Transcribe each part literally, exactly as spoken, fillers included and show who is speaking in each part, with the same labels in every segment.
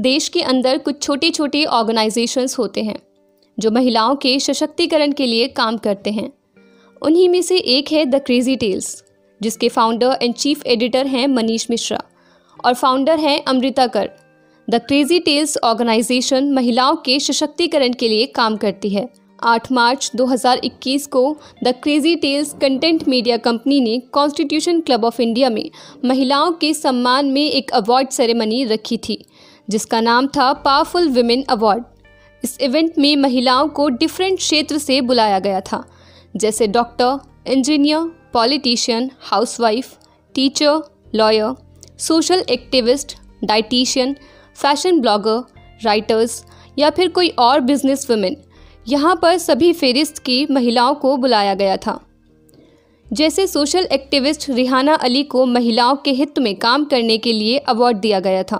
Speaker 1: देश के अंदर कुछ छोटे छोटे ऑर्गेनाइजेशंस होते हैं जो महिलाओं के सशक्तिकरण के लिए काम करते हैं। उन्हीं में से एक है द क्रेजी टेल्स, जिसके फाउंडर एंड चीफ एडिटर हैं मनीष मिश्रा और फाउंडर हैं अमृता कर। द क्रेजी टेल्स ऑर्गेनाइजेशन महिलाओं के सशक्तिकरण के लिए काम करती है। आठ मार्च दो हज़ार इक्कीस को the Crazy Tales content media company ने कॉन्स्टिट्यूशन क्लब ऑफ इंडिया में महिलाओं के सम्मान में एक अवार्ड सेरेमनी रखी थी, जिसका नाम था पावरफुल वुमेन अवार्ड। इस इवेंट में महिलाओं को डिफरेंट क्षेत्र से बुलाया गया था, जैसे doctor, engineer, politician, housewife, teacher, lawyer, social activist, dietitian, fashion blogger, writers या फिर कोई और बिजनेस वुमेन। यहाँ पर सभी फेरिस्त की महिलाओं को बुलाया गया था। जैसे सोशल एक्टिविस्ट रिहाना अली को महिलाओं के हित में काम करने के लिए अवार्ड दिया गया था।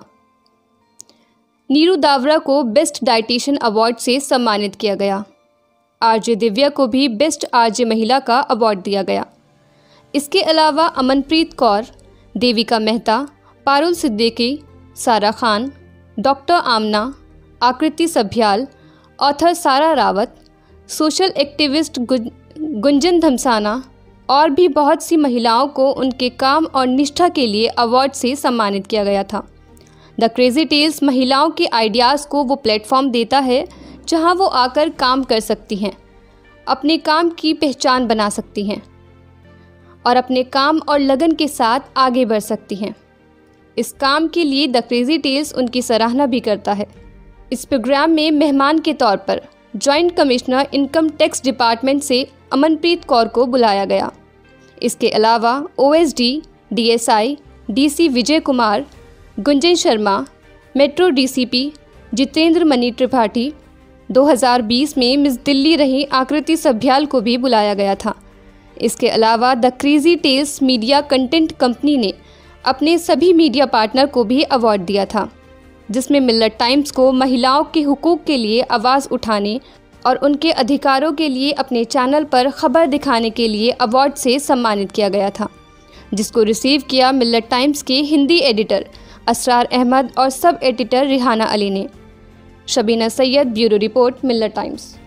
Speaker 1: नीरू दावरा को बेस्ट डाइटिशियन अवार्ड से सम्मानित किया गया। आरजे दिव्या को भी बेस्ट आरजे महिला का अवार्ड दिया गया। इसके अलावा अमनप्रीत कौर, देविका मेहता, पारुल सिद्दीकी, सारा खान, डॉक्टर आमना, आकृति Sabhyal, author Sara Rawat, social activist Gunjan Dhamsana और भी बहुत सी महिलाओं को उनके काम और निष्ठा के लिए अवार्ड से सम्मानित किया गया था। द क्रेजी टेल्स महिलाओं के आइडियाज़ को वो प्लेटफॉर्म देता है जहां वो आकर काम कर सकती हैं, अपने काम की पहचान बना सकती हैं और अपने काम और लगन के साथ आगे बढ़ सकती हैं। इस काम के लिए द क्रेजी टेल्स उनकी सराहना भी करता है। इस प्रोग्राम में मेहमान के तौर पर joint commissioner income tax department से अमनप्रीत कौर को बुलाया गया। इसके अलावा OSD, DSI, DC Vijay Kumar, Gunjan Sharma, metro DCP Jitendra Mani Tripathi, दो हज़ार बीस में मिस दिल्ली रही आकृति सभ्याल को भी बुलाया गया था। इसके अलावा the Crazy Tales media content company ने अपने सभी मीडिया पार्टनर को भी अवार्ड दिया था, जिसमें मिल्लत टाइम्स को महिलाओं के हुकूक के लिए आवाज़ उठाने और उनके अधिकारों के लिए अपने चैनल पर खबर दिखाने के लिए अवार्ड से सम्मानित किया गया था, जिसको रिसीव किया मिल्लत टाइम्स के हिंदी एडिटर असरार अहमद और सब एडिटर रिहाना अली ने। Shabina Syed, bureau report, Millat times.